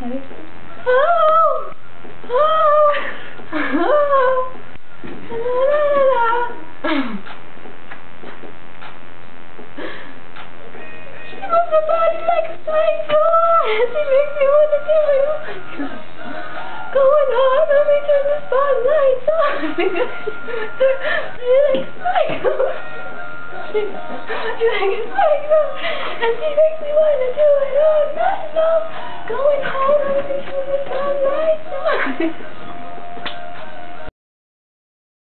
Oh! Oh! Oh! La, la, la, la. She moves her body like a cyclone. She makes me want to do it. Oh my God. Going hard, let me turn the spotlights on. She like a cyclone. She like a cyclone. And she makes me want to do it all night long. Going hard, let me turn the spotlights on.